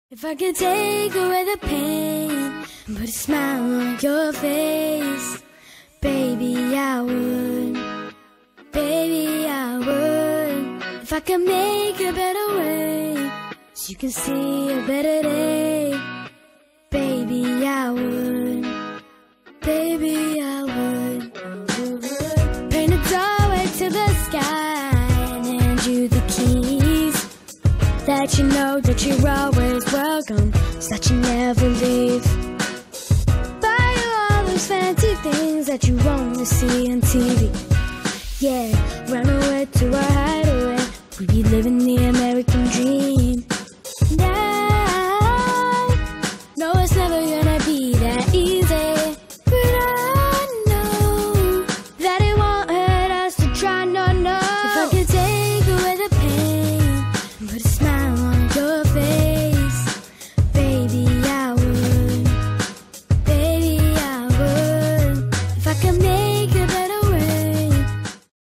If I could take away the pain and put a smile on your face, baby, I would. Baby, I would. If I could make a better way so you can see a better day, baby, I would. Baby, I would. Paint a doorway to the sky and hand you the keys, that you know that you're always welcome, so that you never leave. Buy you all those fancy things that you wanna see on TV. Yeah, run away to our hideaway, we be living near